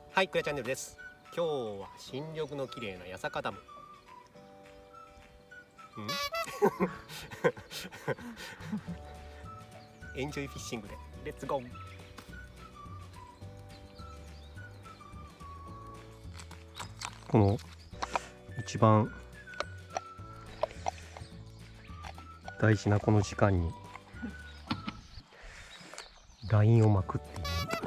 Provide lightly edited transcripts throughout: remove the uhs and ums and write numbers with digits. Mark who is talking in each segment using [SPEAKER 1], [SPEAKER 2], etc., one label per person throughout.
[SPEAKER 1] はい、クレチャンネルです。今日は新緑の綺麗な八坂ダム。エンジョイフィッシングでレッツゴー。この一番大事なこの時間にラインを巻くっていう。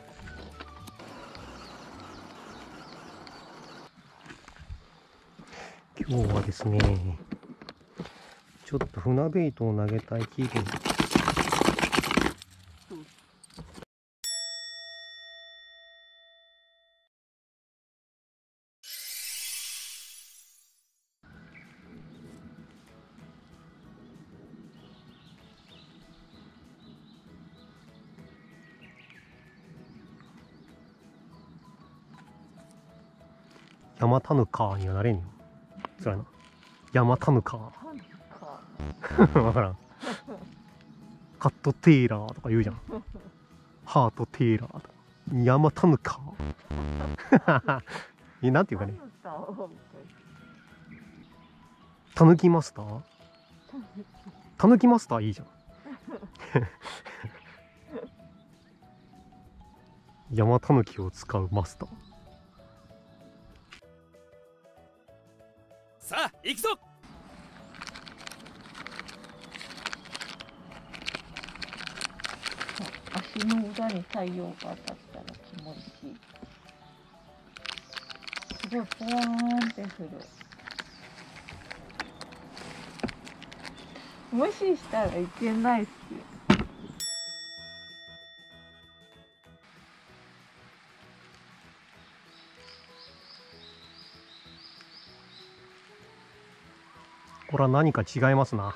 [SPEAKER 1] 今日はですね、ちょっと船ベイトを投げたい気分。ヤマタヌカーにはなれんよ。そらな。ヤマタヌカー。わからん。カットテーラーとか言うじゃん。ハートテーラーとか。ヤマタヌカー。なんていうかね。タヌキマスター？タヌキマスターいいじゃん。ヤマタヌキを使うマスター。
[SPEAKER 2] さあ行くぞ。
[SPEAKER 3] 足の裏に太陽が当たったら気持ちいい。すごいポワーンってする。無視したらいけないっすよ。
[SPEAKER 1] これは何か違いますな。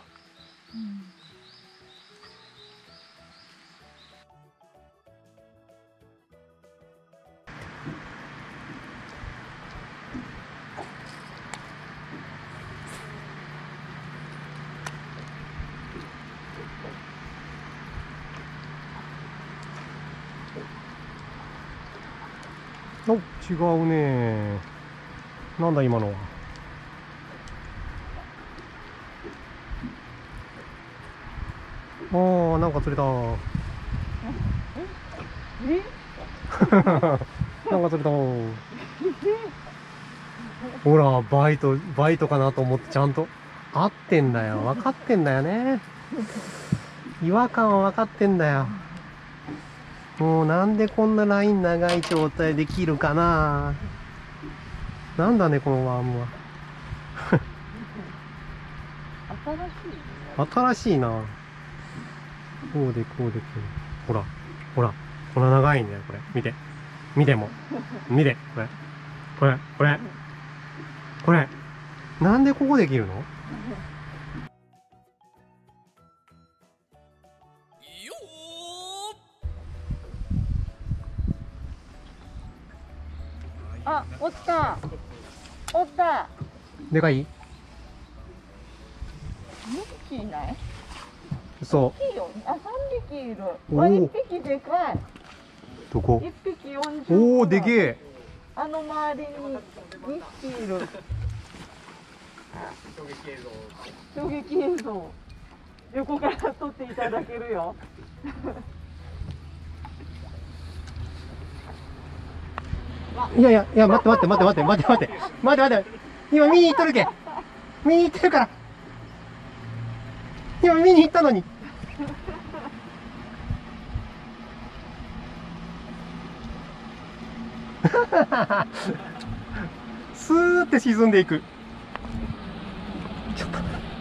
[SPEAKER 1] お、違うね。なんだ今のは。ああ、なんか釣れた。なんか釣れた。ほら、バイトかなと思ってちゃんと合ってんだよ。分かってんだよね。違和感は分かってんだよ。もうなんでこんなライン長い状態できるかな。なんだねこのワームは。新しいな。こうでこうでこう。ほらほら、こんな長いんだよこれ。見ても見てこれなんでここできるの？
[SPEAKER 3] あ、おった。おった。
[SPEAKER 1] でかい？
[SPEAKER 3] 2匹いない？
[SPEAKER 1] そう。
[SPEAKER 3] 大きいよ。あ、3匹いる。
[SPEAKER 1] お
[SPEAKER 3] あ、1匹でかい。
[SPEAKER 1] どこ？
[SPEAKER 3] 1匹40。
[SPEAKER 1] おお、でけえ。
[SPEAKER 3] あの周りに2匹いる。衝撃映像。横から撮っていただけるよ。
[SPEAKER 1] いや、待って。今見に行っとるけ。見に行ってるから。今見に行ったのに。スーって沈んでいく。ちょっ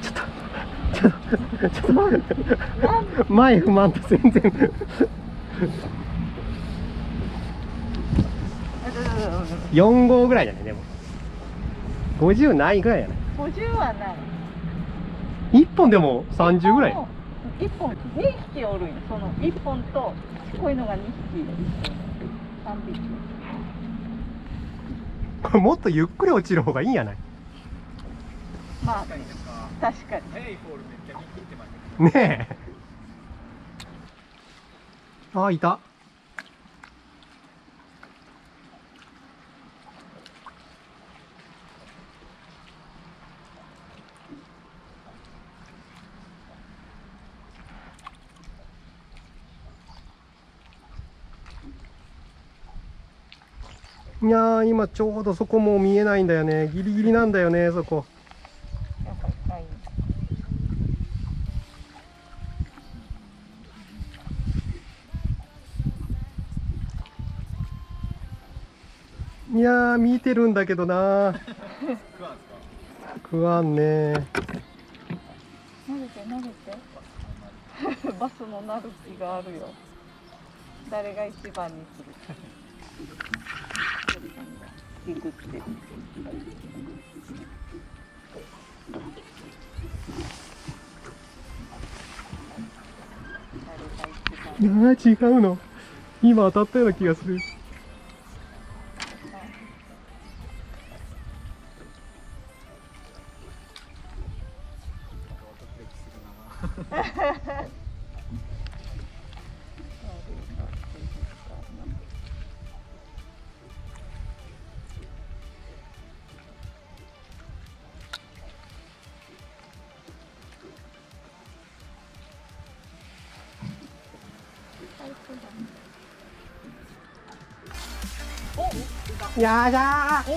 [SPEAKER 1] と前不満と全然。4号ぐらいじゃない。でも50ないぐらいじゃない。
[SPEAKER 3] 50はない。
[SPEAKER 1] 1本でも30ぐらい。
[SPEAKER 3] 1本2匹おるんよ。その1本とこういうのが2匹3匹。
[SPEAKER 1] これもっとゆっくり落ちる方がいいんやない。
[SPEAKER 3] まあ確か
[SPEAKER 1] にねえ。あ、いた。 いやー、今ちょうどそこもう見えないんだよね。ギリギリなんだよね、そこ。
[SPEAKER 3] やっぱりない。
[SPEAKER 1] いやー、見てるんだけどな。食わんね。
[SPEAKER 3] 投げて投げて。バスのなる気があるよ。誰が一番にする。リグって。
[SPEAKER 1] いやー、違うの。今当たったような気がする。やだー。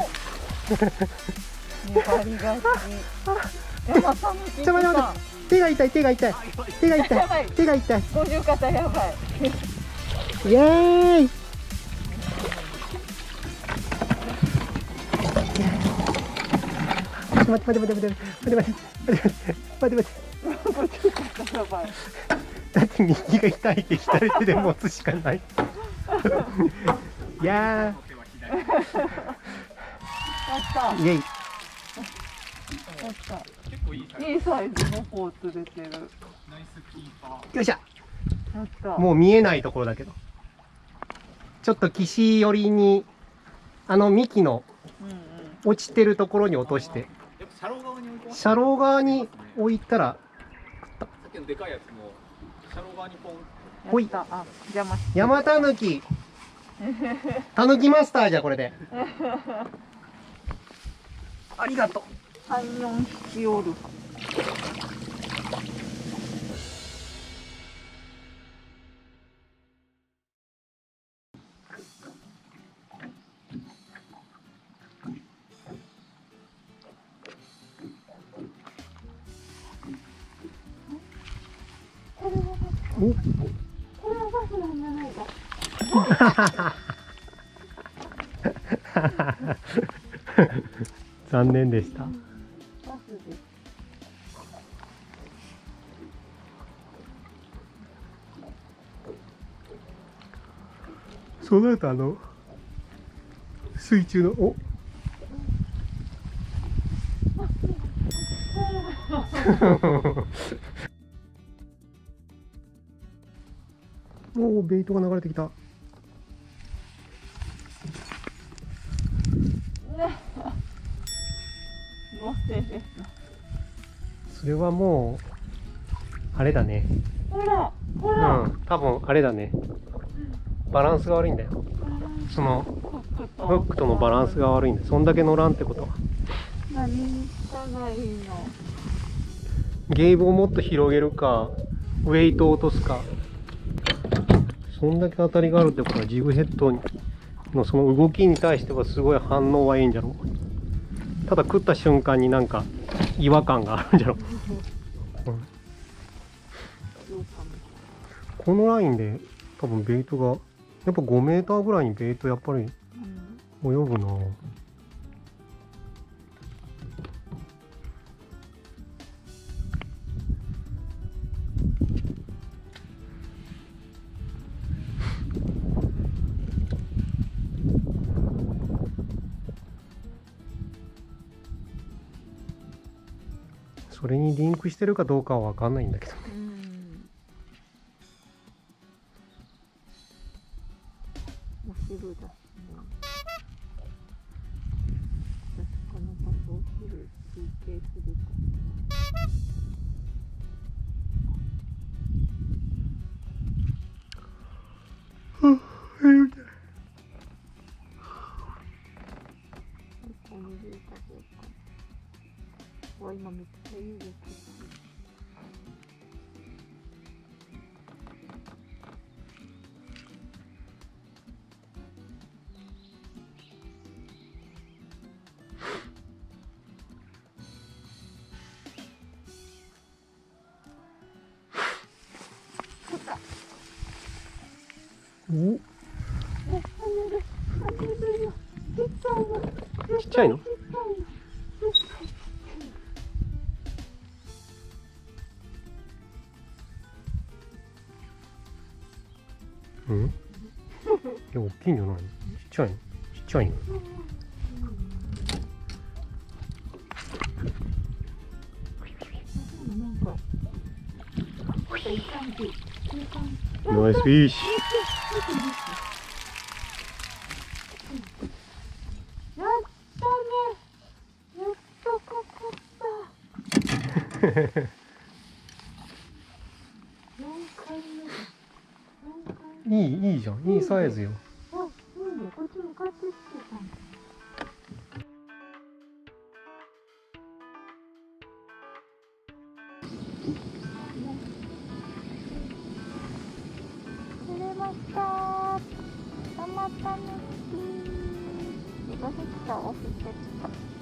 [SPEAKER 3] 粘りがち。山さんの
[SPEAKER 1] ちょ、待って待って。手が痛い、手が痛い。手が痛い。手が痛い。
[SPEAKER 3] 五十肩やばい。
[SPEAKER 1] イエーイ。待って待って待って待って待って待って待って待って待って待って。だって右が痛いって左手で持つしかない。いやー。イエイ。
[SPEAKER 3] いいサイズの方釣れてる。
[SPEAKER 1] よいしょ。もう見えないところだけど。ちょっと岸寄りに幹の落ちてるところに落として。車両側に置いたら。
[SPEAKER 2] さっきのでかいやつも車両側にポン。
[SPEAKER 1] ほい。
[SPEAKER 3] 山
[SPEAKER 1] たぬき。たぬきマスターじゃこれで。ありがとう。
[SPEAKER 3] 3、4匹おる。
[SPEAKER 1] お。
[SPEAKER 3] これはバスなんじゃないか。
[SPEAKER 1] 残念でした。そうなると水中のおお、ベイトが流れてきた。それはもうあれだね。
[SPEAKER 3] ほらほ
[SPEAKER 1] う
[SPEAKER 3] ら、
[SPEAKER 1] ん、多分あれだね。バランスが悪いんだよ。そのフックとのバランスが悪いんだ。そんだけ乗らんってことは。
[SPEAKER 3] 何にしたらいいの。
[SPEAKER 1] ゲイブをもっと広げるか、ウェイトを落とすか。そんだけ当たりがあるってことは、ジグヘッドのその動きに対してはすごい反応はいいんじゃろう。ただ食った瞬間になんか違和感があるんじゃろう。このラインで多分ベイトがやっぱ5メーターぐらいにベイトやっぱり泳ぐな。それにリンクしてるかどうかは分かんないんだけど。
[SPEAKER 3] お昼だ。この場所お昼休憩するか。今めっちゃいいです。
[SPEAKER 1] お、ちっちゃいの？うん？いや、大きいんじゃないの？ちっちゃいの？ちっちゃいの？ナイスフィッシ
[SPEAKER 3] やったね。やっとかかった。4回目。
[SPEAKER 1] いいじゃん。いいサイズよ。
[SPEAKER 3] あ、いいね。こっち向かってきてたんだ。釣れました。たまたね。忘れてた。